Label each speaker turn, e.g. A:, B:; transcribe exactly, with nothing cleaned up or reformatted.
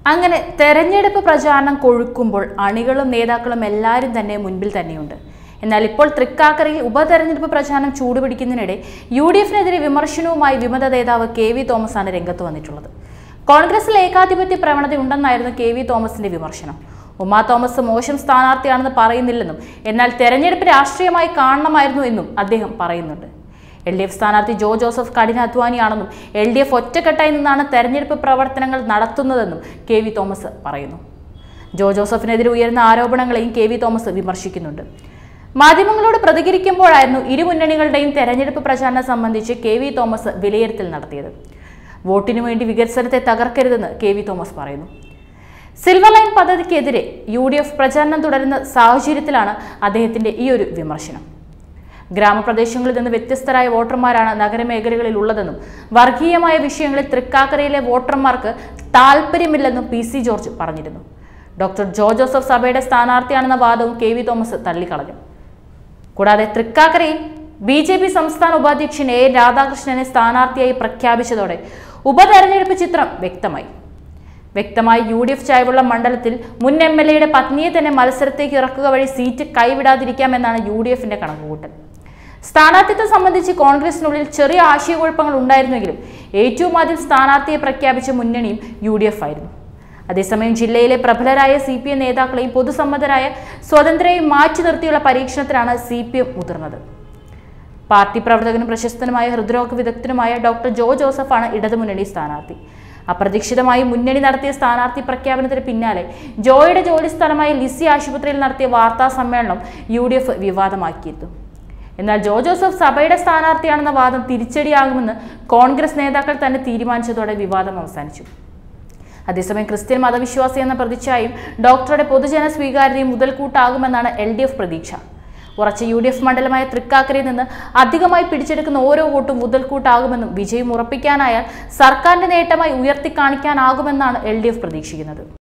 A: അങ്ങനെ തെരഞ്ഞെടുപ്പ് പ്രചാരണം കൊഴുക്കുമ്പോൾ അണികളും നേതാക്കളും എല്ലാവരും തന്നെ മുൻപിൽ തന്നെയുണ്ട്. എന്നാൽ ഇപ്പോൾ തൃക്കാക്കരയിൽ ഉപതെരഞ്ഞെടുപ്പ് പ്രചാരണം ചൂടുപിടിക്കുന്നതിനിടെ യു ഡി എഫിനെതിരെ വിമർശനവുമായി വിമത നേതാവ് കെ വി തോമസ് ആണ് രംഗത്ത് വന്നിട്ടുള്ളത്. കോൺഗ്രസിൽ ഏകാധിപത്യ പ്രവണതയുണ്ടെന്നായിരുന്നു കെ വി തോമസിന്റെ വിമർശനം. ഉമാ തോമസ് മോശം സ്ഥാനാർത്ഥിയാണെന്ന് പറയുന്നില്ലെന്നും എന്നാൽ തെരഞ്ഞെടുപ്പ് രാഷ്ട്രീയമായി കാണണമായിരുന്നു എന്നും അദ്ദേഹം പറയുന്നുണ്ട്. എൽ ഡി എഫ് സ്ഥാനാർത്ഥി ജോ ജോസഫ് കഠിനാധ്വാനിയാണെന്നും എൽ ഡി എഫ് ഒറ്റക്കെട്ടായി നിന്നാണ് തെരഞ്ഞെടുപ്പ് പ്രവർത്തനങ്ങൾ നടത്തുന്നതെന്നും കെ വി തോമസ് പറയുന്നു. ജോ ജോസഫിനെതിരെ ഉയർന്ന ആരോപണങ്ങളെയും കെ വി തോമസ് വിമർശിക്കുന്നുണ്ട്. മാധ്യമങ്ങളോട് പ്രതികരിക്കുമ്പോഴായിരുന്നു ഇരു മുന്നണികളുടെയും തെരഞ്ഞെടുപ്പ് പ്രചാരണം സംബന്ധിച്ച് കെ വി തോമസ് വിലയിരുത്തൽ നടത്തിയത്. വോട്ടിനു വേണ്ടി വികസനത്തെ തകർക്കരുതെന്ന് കെ വി തോമസ് പറയുന്നു. സിൽവർ ലൈൻ പദ്ധതിക്കെതിരെ യു ഡി എഫ് പ്രചാരണം തുടരുന്ന സാഹചര്യത്തിലാണ് അദ്ദേഹത്തിന്റെ ഈ ഒരു വിമർശനം. ഗ്രാമപ്രദേശങ്ങളിൽ നിന്ന് വ്യത്യസ്തരായ വോട്ടർമാരാണ് നഗരമേഖലകളിൽ ഉള്ളതെന്നും വർഗീയമായ വിഷയങ്ങളിൽ തൃക്കാക്കരയിലെ വോട്ടർമാർക്ക് താല്പര്യമില്ലെന്നും പി സി ജോർജ് പറഞ്ഞിരുന്നു. ഡോക്ടർ ജോ ജോസഫ് സഭയുടെ സ്ഥാനാർത്ഥിയാണെന്ന വാദവും കെ വി തോമസ് തള്ളിക്കളഞ്ഞു. കൂടാതെ തൃക്കാക്കരയിൽ ബി ജെ പി സംസ്ഥാന ഉപാധ്യക്ഷൻ എ രാധാകൃഷ്ണനെ സ്ഥാനാർത്ഥിയായി പ്രഖ്യാപിച്ചതോടെ ഉപതെരഞ്ഞെടുപ്പ് ചിത്രം വ്യക്തമായി. വ്യക്തമായി യു ഡി എഫ് ചായ്വുള്ള മണ്ഡലത്തിൽ മുൻ എം എൽ എയുടെ പത്നിയെ തന്നെ മത്സരത്തേക്ക് ഇറക്കുക വഴി സീറ്റ് കൈവിടാതിരിക്കാമെന്നാണ് യു ഡി എഫിന്റെ കണക്കുകൂട്ടൽ. സ്ഥാനാർത്ഥിത്വം സംബന്ധിച്ച് കോൺഗ്രസിനുള്ളിൽ ചെറിയ ആശയക്കുഴപ്പങ്ങൾ ഉണ്ടായിരുന്നെങ്കിലും ഏറ്റവും ആദ്യം സ്ഥാനാർത്ഥിയെ പ്രഖ്യാപിച്ച മുന്നണിയും യു ഡി എഫ് ആയിരുന്നു. അതേസമയം ജില്ലയിലെ പ്രബലരായ സി പി എം നേതാക്കളെയും പൊതുസമ്മതരായ സ്വതന്ത്രരെയും മാറ്റി നിർത്തിയുള്ള പരീക്ഷണത്തിലാണ് സി പി എം മുതിർന്നത്. പാർട്ടി പ്രവർത്തകനും പ്രശസ്തനുമായ ഹൃദ്രോഗ വിദഗ്ധനുമായ ഡോക്ടർ ജോ ജോസഫാണ് ഇടതുമുന്നണി സ്ഥാനാർത്ഥി. അപ്രതീക്ഷിതമായി മുന്നണി നടത്തിയ സ്ഥാനാർത്ഥി പ്രഖ്യാപനത്തിന് പിന്നാലെ ജോയുടെ ജോലി സ്ഥലമായ ലിസി ആശുപത്രിയിൽ നടത്തിയ വാർത്താ സമ്മേളനം യു ഡി എഫ് വിവാദമാക്കിയിരുന്നു. എന്നാൽ ജോ ജോസഫ് സഭയുടെ സ്ഥാനാർത്ഥിയാണെന്ന വാദം തിരിച്ചടിയാകുമെന്ന് കോൺഗ്രസ് നേതാക്കൾ തന്നെ തീരുമാനിച്ചതോടെ വിവാദം അവസാനിച്ചു. അതേസമയം ക്രിസ്ത്യൻ മതവിശ്വാസി എന്ന പ്രതിച്ഛായയും ഡോക്ടറുടെ പൊതുജന സ്വീകാര്യതയും മുതൽക്കൂട്ടാകുമെന്നാണ് എൽ ഡി എഫ് പ്രതീക്ഷ. ഉറച്ച യു ഡി എഫ് മണ്ഡലമായ തൃക്കാക്കരയിൽ നിന്ന് അധികമായി പിടിച്ചെടുക്കുന്ന ഓരോ വോട്ടും മുതൽക്കൂട്ടാകുമെന്നും വിജയം ഉറപ്പിക്കാനായാൽ സർക്കാരിന്റെ നേട്ടമായി ഉയർത്തിക്കാണിക്കാനാകുമെന്നാണ് എൽ ഡി എഫ് പ്രതീക്ഷിക്കുന്നത്.